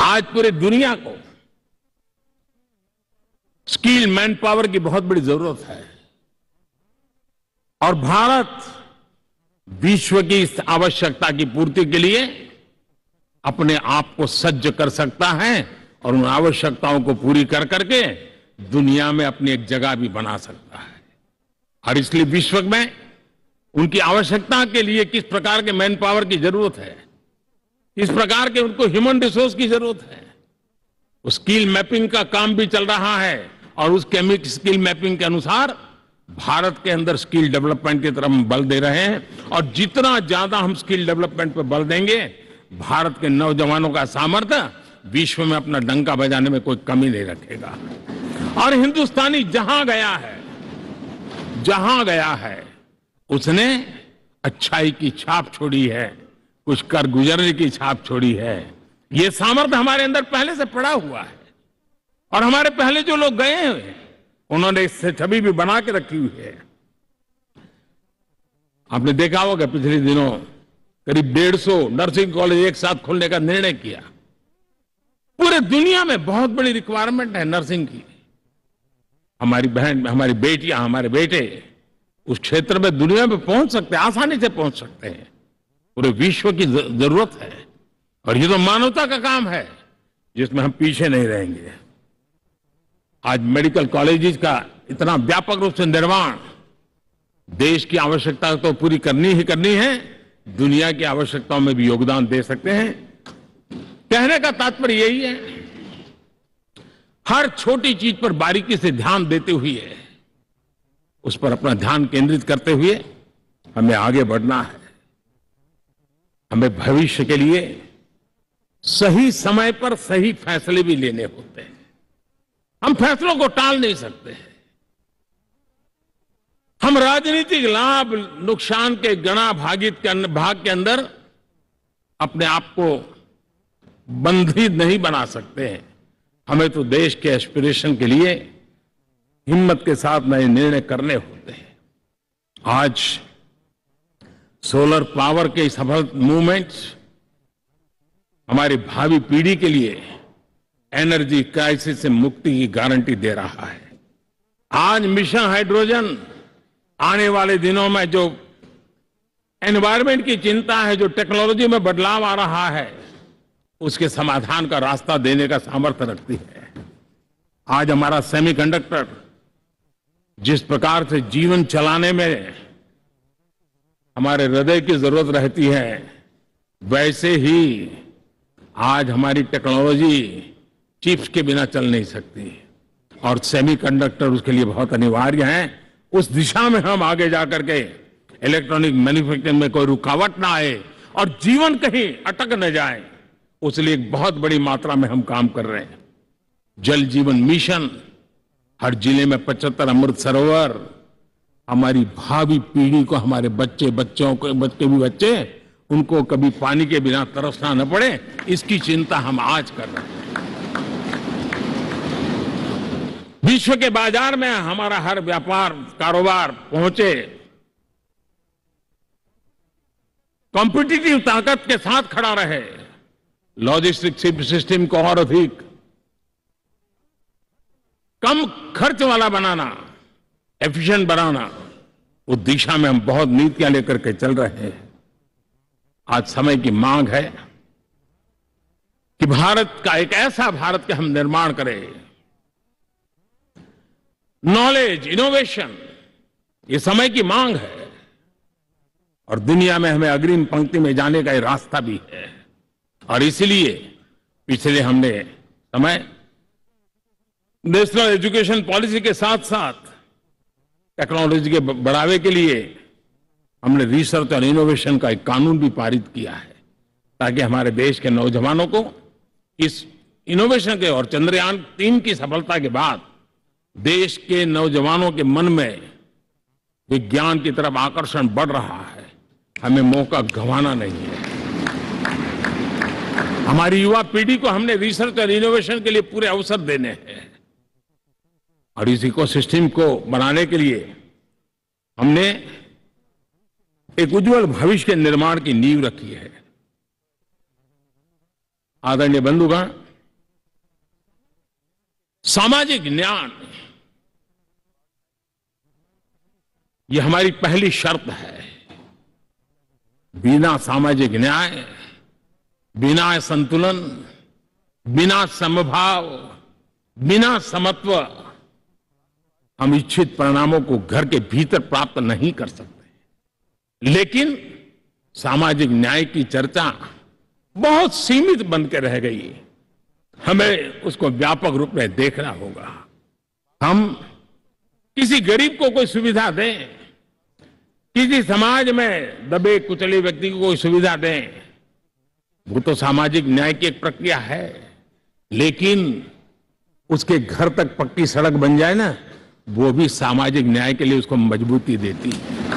आज पूरे दुनिया को स्किल मैन पावर की बहुत बड़ी जरूरत है और भारत विश्व की इस आवश्यकता की पूर्ति के लिए अपने आप को सज्ज कर सकता है और उन आवश्यकताओं को पूरी कर करके दुनिया में अपनी एक जगह भी बना सकता है। और इसलिए विश्व में उनकी आवश्यकता के लिए किस प्रकार के मैन पावर की जरूरत है, किस प्रकार के उनको ह्यूमन रिसोर्स की जरूरत है, उस स्किल मैपिंग का काम भी चल रहा है और उस स्किल मैपिंग के अनुसार भारत के अंदर स्किल डेवलपमेंट की तरफ हम बल दे रहे हैं और जितना ज्यादा हम स्किल डेवलपमेंट पर बल देंगे, भारत के नौजवानों का सामर्थ्य विश्व में अपना डंका बजाने में कोई कमी नहीं रखेगा। और हिंदुस्तानी जहां गया है उसने अच्छाई की छाप छोड़ी है, कुछ कर गुजरने की छाप छोड़ी है। ये सामर्थ्य हमारे अंदर पहले से पड़ा हुआ है और हमारे पहले जो लोग गए हैं उन्होंने इससे छवि भी बना के रखी हुई है। आपने देखा होगा पिछले दिनों करीब 150 नर्सिंग कॉलेज एक साथ खोलने का निर्णय किया। पूरे दुनिया में बहुत बड़ी रिक्वायरमेंट है नर्सिंग की। हमारी बहन, हमारी बेटियां, हमारे बेटे उस क्षेत्र में दुनिया में पहुंच सकते हैं, आसानी से पहुंच सकते हैं। पूरे विश्व की जरूरत है और ये तो मानवता का काम है जिसमें हम पीछे नहीं रहेंगे। आज मेडिकल कॉलेजेस का इतना व्यापक रूप से निर्माण देश की आवश्यकता तो पूरी करनी ही करनी है, दुनिया की आवश्यकताओं में भी योगदान दे सकते हैं। कहने का तात्पर्य यही है, हर छोटी चीज पर बारीकी से ध्यान देते हुए, उस पर अपना ध्यान केंद्रित करते हुए हमें आगे बढ़ना है। हमें भविष्य के लिए सही समय पर सही फैसले भी लेने होते हैं। हम फैसलों को टाल नहीं सकते। हम राजनीतिक लाभ नुकसान के गणा भाग के अंदर अपने आप को बंधित नहीं बना सकते हैं। हमें तो देश के एस्पिरेशन के लिए हिम्मत के साथ नए निर्णय करने होते हैं। आज सोलर पावर के सफल मूवमेंट्स हमारी भावी पीढ़ी के लिए एनर्जी क्राइसिस से मुक्ति की गारंटी दे रहा है। आज मिशन हाइड्रोजन आने वाले दिनों में जो एनवायरमेंट की चिंता है, जो टेक्नोलॉजी में बदलाव आ रहा है, उसके समाधान का रास्ता देने का सामर्थ्य रखती है। आज हमारा सेमीकंडक्टर जिस प्रकार से जीवन चलाने में हमारे हृदय की जरूरत रहती है, वैसे ही आज हमारी टेक्नोलॉजी चिप्स के बिना चल नहीं सकती और सेमीकंडक्टर उसके लिए बहुत अनिवार्य है। उस दिशा में हम आगे जाकर के इलेक्ट्रॉनिक मैन्युफैक्चरिंग में कोई रुकावट ना आए और जीवन कहीं अटक न जाए, उसलिए एक बहुत बड़ी मात्रा में हम काम कर रहे हैं। जल जीवन मिशन, हर जिले में 75 अमृत सरोवर, हमारी भावी पीढ़ी को, हमारे बच्चे उनको कभी पानी के बिना तरसना न पड़े, इसकी चिंता हम आज कर रहे हैं। विश्व के बाजार में हमारा हर व्यापार कारोबार पहुंचे, कॉम्पिटिटिव ताकत के साथ खड़ा रहे, लॉजिस्टिक सिस्टम को और अधिक कम खर्च वाला बनाना, एफिशिएंट बनाना, उस दिशा में हम बहुत नीतियां लेकर के चल रहे हैं। आज समय की मांग है कि भारत का एक ऐसा भारत के हम निर्माण करें। नॉलेज, इनोवेशन, ये समय की मांग है और दुनिया में हमें अग्रिम पंक्ति में जाने का ये रास्ता भी है। और इसलिए पिछले हमने समय नेशनल एजुकेशन पॉलिसी के साथ साथ टेक्नोलॉजी के बढ़ावे के लिए हमने रिसर्च और इनोवेशन का एक कानून भी पारित किया है, ताकि हमारे देश के नौजवानों को इस इनोवेशन के और चंद्रयान 3 की सफलता के बाद देश के नौजवानों के मन में विज्ञान की तरफ आकर्षण बढ़ रहा है। हमें मौका गंवाना नहीं है। हमारी युवा पीढ़ी को हमने रिसर्च और इनोवेशन के लिए पूरे अवसर देने हैं और इस इकोसिस्टम को बनाने के लिए हमने एक उज्जवल भविष्य के निर्माण की नींव रखी है। आदरणीय बंधुगण, सामाजिक न्याय ये हमारी पहली शर्त है। बिना सामाजिक न्याय, बिना संतुलन, बिना समभाव, बिना समत्व हम इच्छित परिणामों को घर के भीतर प्राप्त नहीं कर सकते। लेकिन सामाजिक न्याय की चर्चा बहुत सीमित बन के रह गई। हमें उसको व्यापक रूप में देखना होगा। हम किसी गरीब को कोई सुविधा दें, किसी समाज में दबे कुचले व्यक्ति को कोई सुविधा दें, वो तो सामाजिक न्याय की एक प्रक्रिया है। लेकिन उसके घर तक पक्की सड़क बन जाए ना, वो भी सामाजिक न्याय के लिए उसको मजबूती देती है।